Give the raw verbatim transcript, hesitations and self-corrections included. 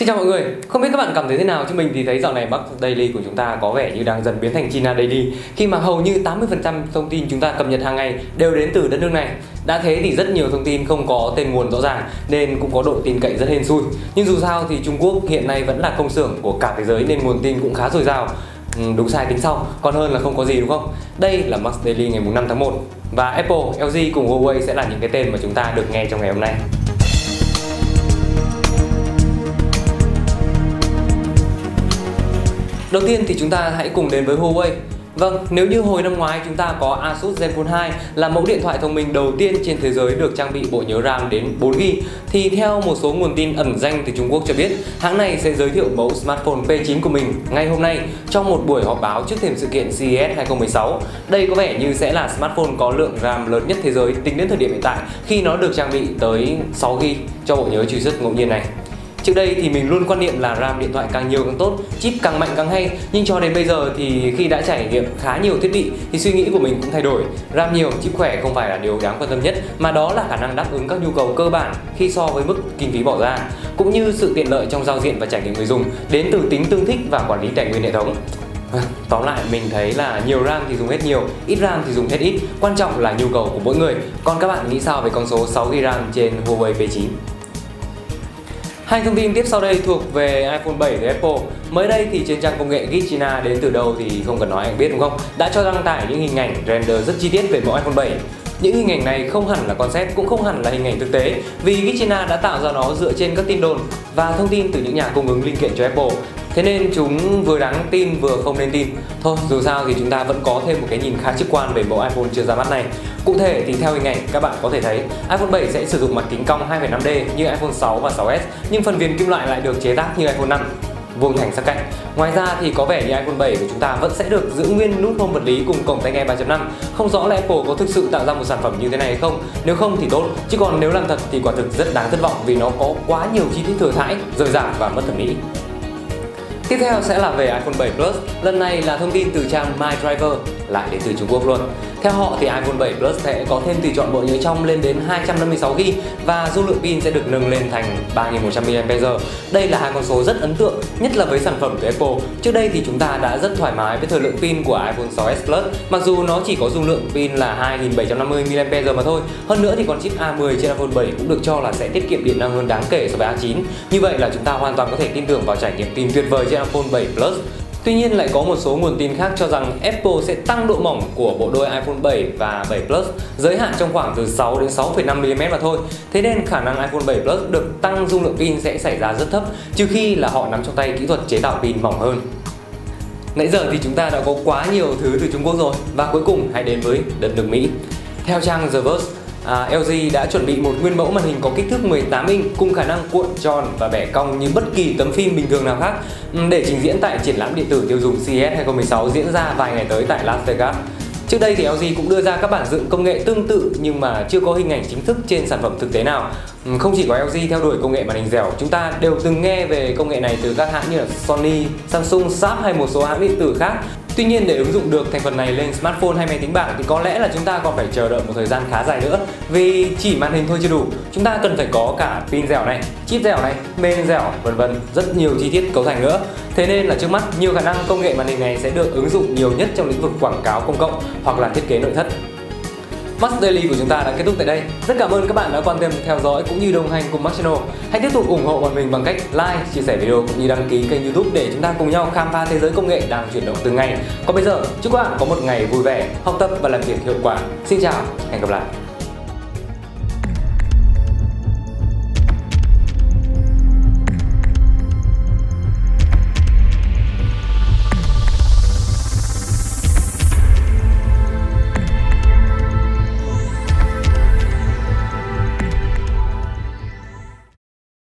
Xin chào mọi người, không biết các bạn cảm thấy thế nào, chứ mình thì thấy dạo này Max Daily của chúng ta có vẻ như đang dần biến thành China Daily, khi mà hầu như tám mươi phần trăm thông tin chúng ta cập nhật hàng ngày đều đến từ đất nước này. Đã thế thì rất nhiều thông tin không có tên nguồn rõ ràng nên cũng có độ tin cậy rất hên xui. Nhưng dù sao thì Trung Quốc hiện nay vẫn là công xưởng của cả thế giới nên nguồn tin cũng khá dồi dào. Ừ, đúng sai tính sau, còn hơn là không có gì đúng không? Đây là Max Daily ngày năm tháng một và Apple, lờ giê cùng Huawei sẽ là những cái tên mà chúng ta được nghe trong ngày hôm nay. Đầu tiên thì chúng ta hãy cùng đến với Huawei. Vâng, nếu như hồi năm ngoái chúng ta có Asus Zenfone hai là mẫu điện thoại thông minh đầu tiên trên thế giới được trang bị bộ nhớ RAM đến bốn gi ga bai, thì theo một số nguồn tin ẩn danh từ Trung Quốc cho biết, hãng này sẽ giới thiệu mẫu smartphone P chín của mình ngay hôm nay trong một buổi họp báo trước thềm sự kiện xê e ét hai không một sáu. Đây có vẻ như sẽ là smartphone có lượng RAM lớn nhất thế giới tính đến thời điểm hiện tại, khi nó được trang bị tới sáu gi ga bai cho bộ nhớ truy xuất ngẫu nhiên này. Trước đây thì mình luôn quan niệm là RAM điện thoại càng nhiều càng tốt, chip càng mạnh càng hay. Nhưng cho đến bây giờ thì khi đã trải nghiệm khá nhiều thiết bị thì suy nghĩ của mình cũng thay đổi. RAM nhiều, chip khỏe không phải là điều đáng quan tâm nhất, mà đó là khả năng đáp ứng các nhu cầu cơ bản khi so với mức kinh phí bỏ ra, cũng như sự tiện lợi trong giao diện và trải nghiệm người dùng đến từ tính tương thích và quản lý tài nguyên hệ thống. Tóm lại mình thấy là nhiều RAM thì dùng hết nhiều, ít RAM thì dùng hết ít, quan trọng là nhu cầu của mỗi người. Còn các bạn nghĩ sao về con số sáu gi ga bai RAM trên Huawei P chín? Hai thông tin tiếp sau đây thuộc về iPhone bảy của Apple. Mới đây thì trên trang công nghệ Geek China đến từ đâu thì không cần nói anh biết đúng không? Đã cho đăng tải những hình ảnh render rất chi tiết về mẫu iPhone bảy. Những hình ảnh này không hẳn là concept, cũng không hẳn là hình ảnh thực tế, vì Geek China đã tạo ra nó dựa trên các tin đồn và thông tin từ những nhà cung ứng linh kiện cho Apple. Thế nên chúng vừa đáng tin vừa không nên tin. Thôi dù sao thì chúng ta vẫn có thêm một cái nhìn khá trực quan về mẫu iPhone chưa ra mắt này. Cụ thể thì theo hình ảnh các bạn có thể thấy iPhone bảy sẽ sử dụng mặt kính cong hai phẩy năm D như iPhone sáu và sáu S, nhưng phần viền kim loại lại được chế tác như iPhone năm, vuông thành sắc cạnh. Ngoài ra thì có vẻ như iPhone bảy của chúng ta vẫn sẽ được giữ nguyên nút home vật lý cùng cổng tai nghe ba chấm năm. Không rõ là Apple có thực sự tạo ra một sản phẩm như thế này hay không. Nếu không thì tốt, chứ còn nếu làm thật thì quả thực rất đáng thất vọng, vì nó có quá nhiều chi tiết thừa thãi, rời rạc và mất thẩm mỹ. Tiếp theo sẽ là về iPhone bảy Plus. Lần này là thông tin từ trang MyDriver, lại đến từ Trung Quốc luôn. Theo họ thì iPhone bảy Plus sẽ có thêm tùy chọn bộ nhớ trong lên đến hai trăm năm mươi sáu gi ga bai và dung lượng pin sẽ được nâng lên thành ba nghìn một trăm mi li am pe giờ. Đây là hai con số rất ấn tượng, nhất là với sản phẩm từ Apple. Trước đây thì chúng ta đã rất thoải mái với thời lượng pin của iPhone sáu S Plus, mặc dù nó chỉ có dung lượng pin là hai nghìn bảy trăm năm mươi mi li am pe giờ mà thôi. Hơn nữa thì con chip A mười trên iPhone bảy cũng được cho là sẽ tiết kiệm điện năng hơn đáng kể so với A chín. Như vậy là chúng ta hoàn toàn có thể tin tưởng vào trải nghiệm pin tuyệt vời trên iPhone bảy Plus. Tuy nhiên lại có một số nguồn tin khác cho rằng Apple sẽ tăng độ mỏng của bộ đôi iPhone bảy và bảy Plus, giới hạn trong khoảng từ sáu đến sáu phẩy năm mi li mét mà thôi. Thế nên khả năng iPhone bảy Plus được tăng dung lượng pin sẽ xảy ra rất thấp, trừ khi là họ nắm trong tay kỹ thuật chế tạo pin mỏng hơn. Nãy giờ thì chúng ta đã có quá nhiều thứ từ Trung Quốc rồi, và cuối cùng hãy đến với đất nước Mỹ. Theo trang The Verge, À, lờ giê đã chuẩn bị một nguyên mẫu màn hình có kích thước mười tám inch cùng khả năng cuộn tròn và bẻ cong như bất kỳ tấm phim bình thường nào khác để trình diễn tại triển lãm điện tử tiêu dùng xê e ét hai không một sáu diễn ra vài ngày tới tại Las Vegas. Trước đây thì lờ giê cũng đưa ra các bản dựng công nghệ tương tự nhưng mà chưa có hình ảnh chính thức trên sản phẩm thực tế nào. Không chỉ có lờ giê theo đuổi công nghệ màn hình dẻo, chúng ta đều từng nghe về công nghệ này từ các hãng như là Sony, Samsung, Sharp hay một số hãng điện tử khác. Tuy nhiên để ứng dụng được thành phần này lên smartphone hay máy tính bảng thì có lẽ là chúng ta còn phải chờ đợi một thời gian khá dài nữa, vì chỉ màn hình thôi chưa đủ, chúng ta cần phải có cả pin dẻo này, chip dẻo này, main dẻo, vân vân, rất nhiều chi tiết cấu thành nữa. Thế nên là trước mắt nhiều khả năng công nghệ màn hình này sẽ được ứng dụng nhiều nhất trong lĩnh vực quảng cáo công cộng hoặc là thiết kế nội thất. Max Daily của chúng ta đã kết thúc tại đây. Rất cảm ơn các bạn đã quan tâm theo dõi cũng như đồng hành cùng Max Channel. Hãy tiếp tục ủng hộ bọn mình bằng cách like, chia sẻ video cũng như đăng ký kênh YouTube để chúng ta cùng nhau khám phá thế giới công nghệ đang chuyển động từng ngày. Còn bây giờ, chúc các bạn có một ngày vui vẻ, học tập và làm việc hiệu quả. Xin chào, hẹn gặp lại.